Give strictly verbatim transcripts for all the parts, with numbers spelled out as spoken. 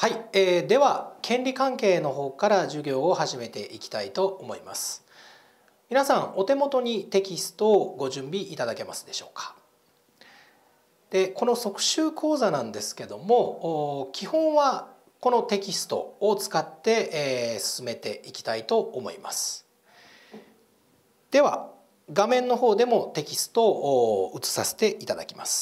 はい、えー、では権利関係の方から授業を始めていきたいと思います。皆さんお手元にテキストをご準備いただけますでしょうか。でこの即習講座なんですけども、基本はこのテキストを使って、えー、進めていきたいと思います。では画面の方でもテキストを映させていただきます。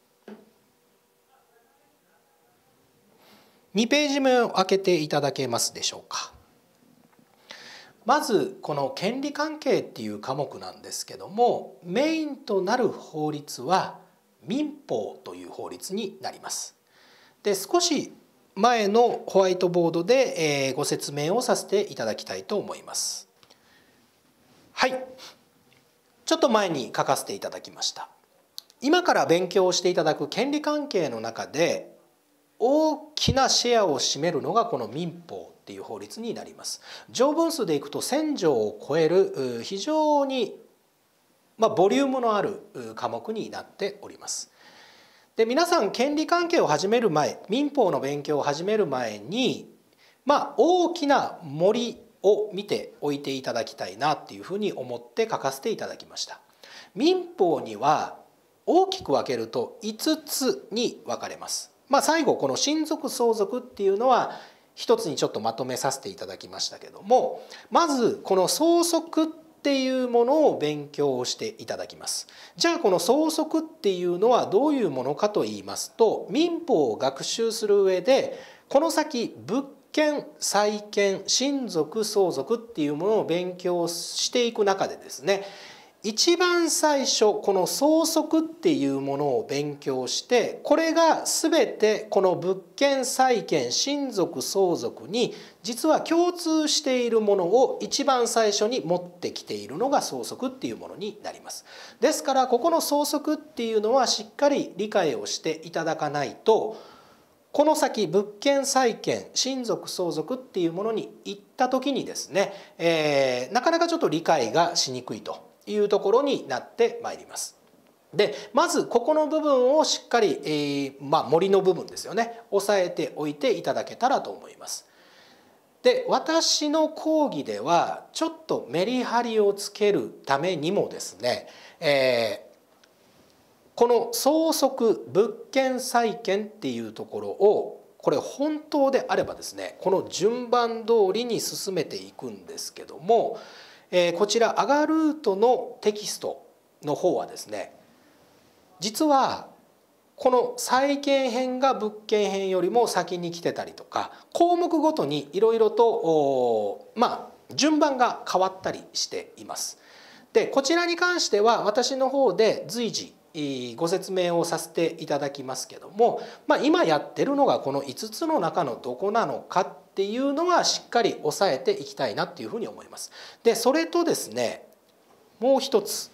にページ目を開けていただけますでしょうか。まずこの権利関係っていう科目なんですけども、メインとなる法律は民法という法律になります。で少し前のホワイトボードでご説明をさせていただきたいと思います。はい、ちょっと前に書かせていただきました。今から勉強していただく権利関係の中で大きなシェアを占めるのがこの民法っていう法律になります。条文数でいくとせん条を超える非常にまあボリュームのある科目になっております。で皆さん権利関係を始める前、民法の勉強を始める前にまあ大きな森を見ておいていただきたいなっていうふうに思って書かせていただきました。民法には大きく分けるといつつに分かれます。まあ最後この親族相続っていうのは一つにちょっとまとめさせていただきましたけども、まずこの相続っていうものを勉強していただきます。じゃあこの相続っていうのはどういうものかと言いますと、民法を学習する上でこの先物件、債権、親族相続っていうものを勉強していく中でですね、一番最初この相続っていうものを勉強して、これが全てこの物件、債権、親族相続に実は共通しているものを一番最初に持ってきているのが相続っていうものになります。ですからここの相続っていうのはしっかり理解をしていただかないと、この先物件、債権、親族相続っていうものに行った時にですね、えー、なかなかちょっと理解がしにくいというところになってまいります。でまずここの部分をしっかり、えー、まあ森の部分ですよね、押さえておいていただけたらと思います。で私の講義ではちょっとメリハリをつけるためにもですね、えー、この相続、物件、債権っていうところをこれ本当であればですね、この順番通りに進めていくんですけども、えー、こちらアガルートのテキストの方はですね、実はこの債権編が物件編よりも先に来てたりとか、項目ごとにいろいろとまあ順番が変わったりしています。でこちらに関しては私の方で随時ご説明をさせていただきますけども、まあ、今やってるのがこのいつつの中のどこなのかっていうのはしっかり押さえていきたいなっていうふうに思います。でそれとですね、もう一つ、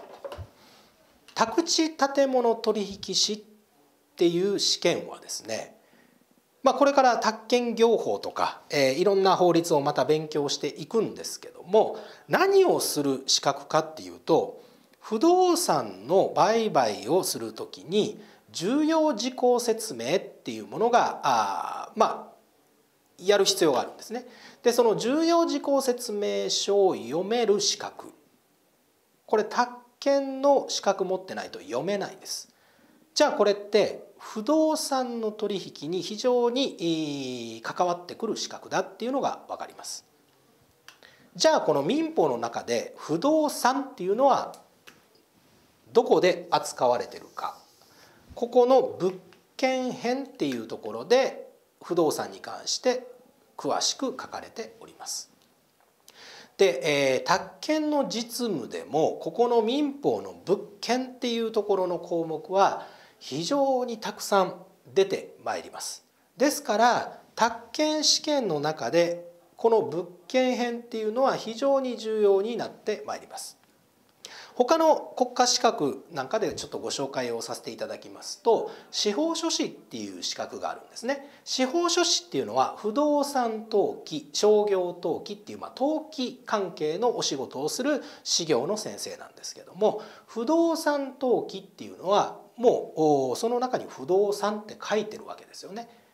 宅地建物取引士っていう試験はですね、まあ、これから宅建業法とか、えー、いろんな法律をまた勉強していくんですけども、何をする資格かっていうと、不動産の売買をするときに重要事項説明っていうものがあまあやる必要があるんですね。でその重要事項説明書を読める資格、これ宅建の資格持ってないと読めないです。じゃあこれって不動産の取引に非常に関わってくる資格だっていうのが分かります。じゃあこの民法の中で不動産っていうのはどこで扱われてるか、ここの物件編っていうところで不動産に関して詳しく書かれております。で、えー、宅建の実務でもここの民法の物件っていうところの項目は非常にたくさん出てまいります。ですから宅建試験の中でこの物件編っていうのは非常に重要になってまいります。他の国家資格なんかでちょっとご紹介をさせていただきますと、司法書士っていう資格があるんですね。司法書士っていうのは不動産登記、商業登記っていうまあ登記関係のお仕事をする司業の先生なんですけども、不動産登記っていうのはもうその中に不動産って書いてるわけですよね。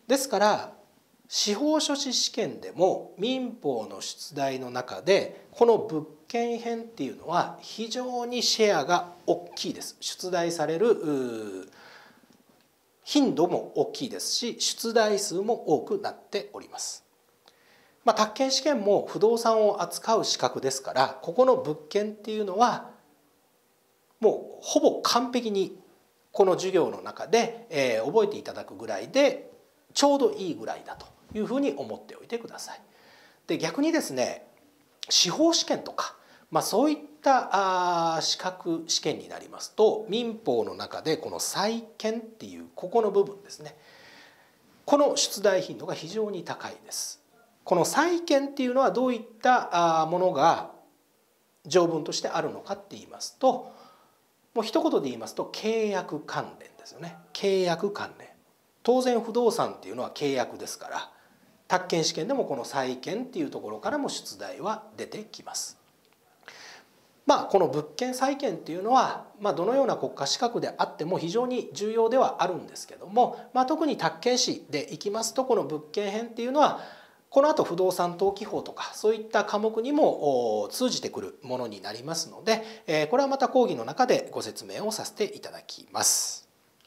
ですから司法書士試験でも民法の出題の中でこの物件編っていうのは非常にシェアが大きいです。出題される頻度も大きいですし、出題数も多くなっております。まあ、宅建試験も不動産を扱う資格ですから、ここの物件っていうのはもうほぼ完璧にこの授業の中で、えー、覚えていただくぐらいでちょうどいいぐらいだというふうに思っておいてください。で、逆にですね、司法試験とか、まあ、そういったあ資格試験になりますと、民法の中でこの債権っていうここの部分ですね、この出題頻度が非常に高いです。この債権っていうのはどういったものが条文としてあるのかって言いますと、もう一言で言いますと契約関連ですよね。契約関連。当然不動産っていうのは契約ですから、宅建試験でもこの債権っていうところからも出題は出てきます。まあこの物件債権っていうのは、まあ、どのような国家資格であっても非常に重要ではあるんですけども、まあ、特に宅建士でいきますとこの物件編っていうのはこの後不動産登記法とかそういった科目にも通じてくるものになりますので、これはまた講義の中でご説明をさせていただきます。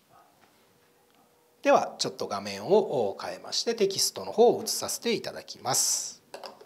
ではちょっと画面を変えましてテキストの方を映させていただきます。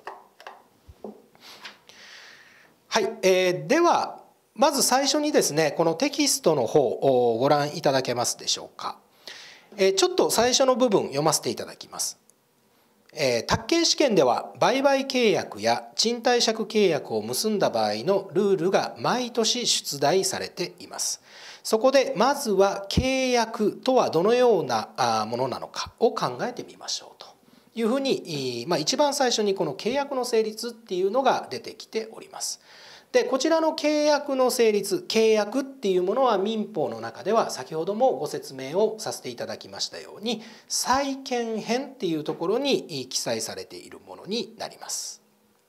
はい、えー、ではまず最初にですね、このテキストの方をご覧いただけますでしょうか。えー、ちょっと最初の部分読ませていただきます。えー、宅建試験では売買契約や賃貸借契約を結んだ場合のルールが毎年出題されています。そこでまずは契約とはどのようなものなのかを考えてみましょうというふうに、まあ、一番最初にこの契約の成立っていうのが出てきております。で、こちらの契約の成立、契約っていうものは民法の中では先ほどもご説明をさせていただきましたように債権編っていうところに記載されているものになります。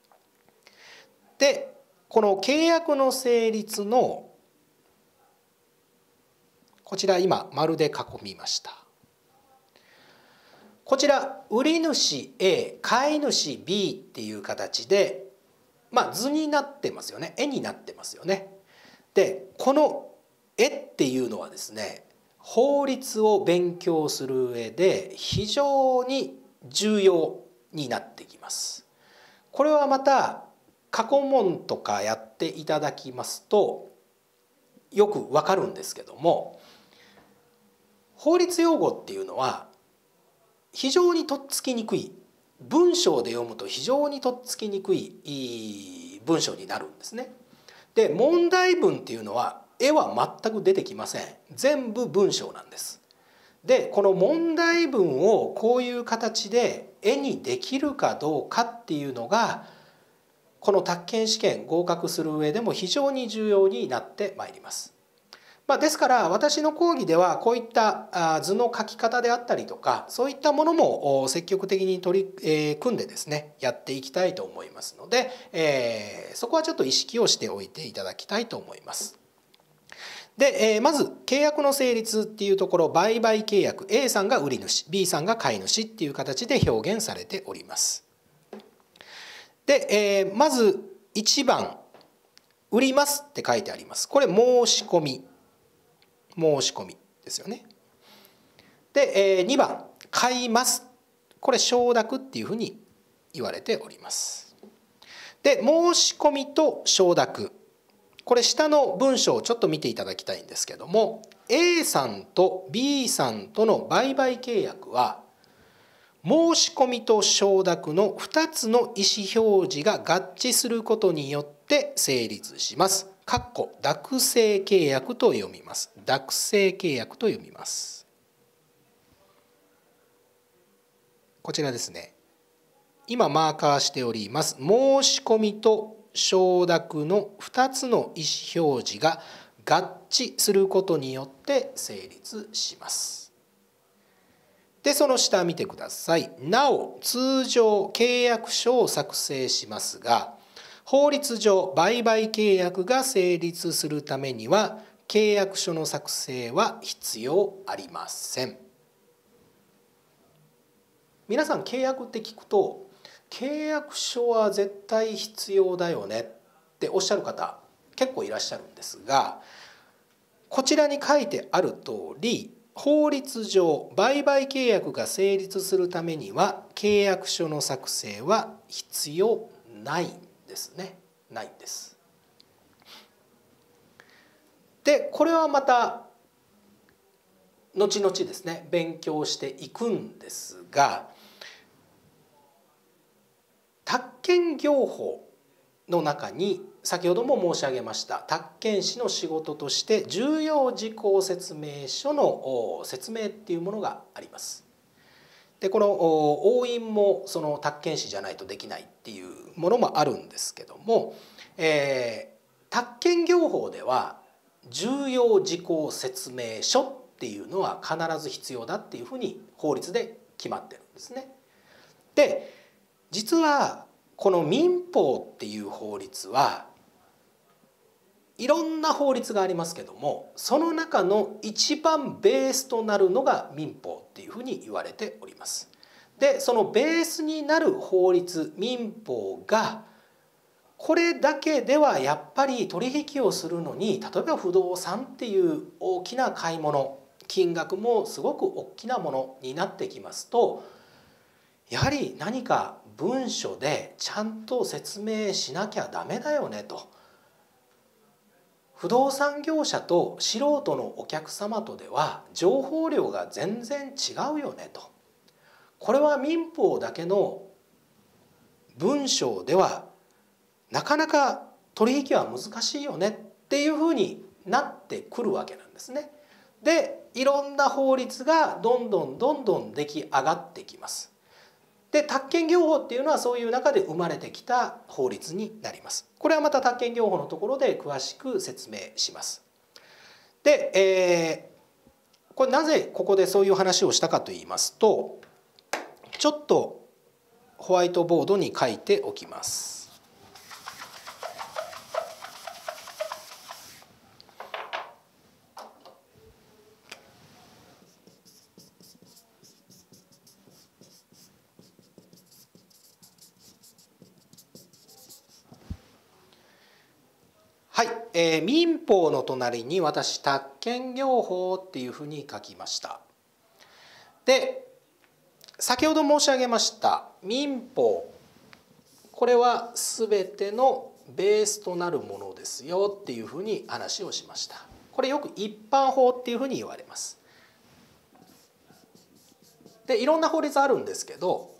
で、この契約の成立のこちら今丸で囲みました。こちら売り主 A、買い主 B っていう形でまあ図になってますよね。絵になってますよね。で、この絵っていうのはですね、法律を勉強する上で非常に重要になってきます。これはまた過去問とかやっていただきますとよくわかるんですけども、法律用語っていうのは非常にとっつきにくい、文章で読むと非常にとっつきにくい文章になるんですね。で、問題文っていうのは絵は全く出てきません。全部文章なんです。で、この問題文をこういう形で絵にできるかどうかっていうのがこの宅建試験合格する上でも非常に重要になってまいります。まあ、ですから私の講義ではこういった図の書き方であったりとかそういったものも積極的に取り組んでですねやっていきたいと思いますので、えー、そこはちょっと意識をしておいていただきたいと思います。で、えー、まず契約の成立っていうところ、売買契約 A さんが売り主 B さんが買い主っていう形で表現されております。で、えー、まずいちばん売りますって書いてあります。これ申し込み申し込みですよね。で、えー、にばん買います。これ承諾っていうふうに言われております。で、申し込みと承諾、これ下の文章をちょっと見ていただきたいんですけども、 A さんと B さんとの売買契約は申し込みと承諾のふたつの意思表示が合致することによって成立します。かっこ諾成契約と読みます。諾成契約と読みます。こちらですね。今マーカーしております。申し込みと承諾のふたつの意思表示が合致することによって成立します。で、その下見てください。なお、通常契約書を作成しますが、法律上売買契約が成立するためには契約書の作成は必要ありません。 皆さん契約って聞くと契約書は絶対必要だよねっておっしゃる方結構いらっしゃるんですが、こちらに書いてある通り法律上売買契約が成立するためには契約書の作成は必要ないんですね。ないんです。でこれはまた後々ですね勉強していくんですが、宅建業法の中に先ほども申し上げました宅建士の仕事として重要事項説明書の説明っていうものがあります。でこの押印もその宅建士じゃないとできないっていうものもあるんですけども、えー、宅建業法では重要事項説明書っていうのは必ず必要だっていうふうに法律で決まってるんですね。で実はこの民法っていう法律はいろんな法律がありますけども、その中の一番ベースとなるのが民法っていうふうに言われております。でそのベースになる法律民法がこれだけではやっぱり取引をするのに、例えば不動産っていう大きな買い物、金額もすごく大きなものになってきますと、やはり何か文書でちゃんと説明しなきゃダメだよねと。不動産業者と素人のお客様とでは情報量が全然違うよねと。これは民法だけの文章ではなかなか取引は難しいよねっていうふうになってくるわけなんですね。でいろんな法律がどんどんどんどん出来上がってきます。で宅建業法っていうのはそういう中で生まれてきた法律になります。これはまた宅建業法のところで詳しく説明します。で、えー、これなぜここでそういう話をしたかと言いますと、ちょっとホワイトボードに書いておきます。はい、えー、民法の隣に私宅建業法っていうふうに書きました。で先ほど申し上げました民法、これは全てのベースとなるものですよっていうふうに話をしました。これよく一般法っていうふうに言われます。でいろんな法律あるんですけど、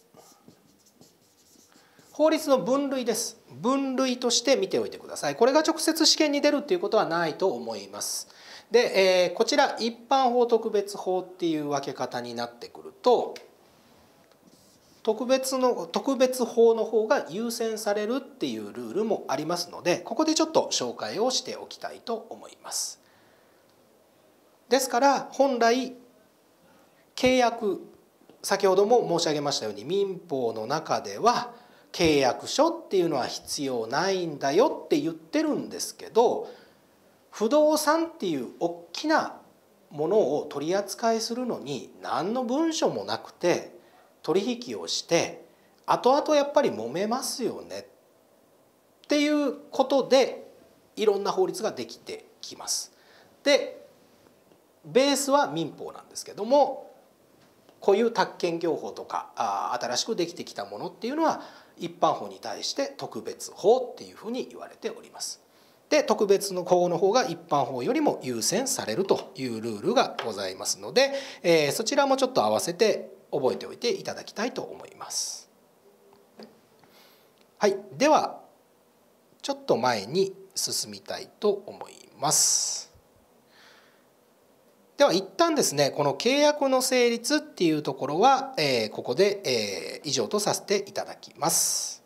法律の分類です。分類として見ておいてください。これが直接試験に出るっていうことはないと思います。で、えー、こちら一般法特別法っていう分け方になってくると、特別の特別法の方が優先されるっていうルールもありますので、ここでちょっと紹介をしておきたいと思います。ですから本来契約、先ほども申し上げましたように民法の中では契約書っていうのは必要ないんだよって言ってるんですけど、不動産っていう大きなものを取り扱いするのに何の文書もなくて取引をして後々やっぱり揉めますよねっていうことでいろんな法律ができてきます。でベースは民法なんですけども、こういう宅建業法とかあ新しくできてきたものっていうのは一般法に対して特別法っていうふうに言われております。で特別の法の方が一般法よりも優先されるというルールがございますので、えー、そちらもちょっと合わせて覚えておいていただきたいと思います。はい、ではちょっと前に進みたいと思います。では一旦ですね、この契約の成立っていうところは、えー、ここで、えー、以上とさせていただきます。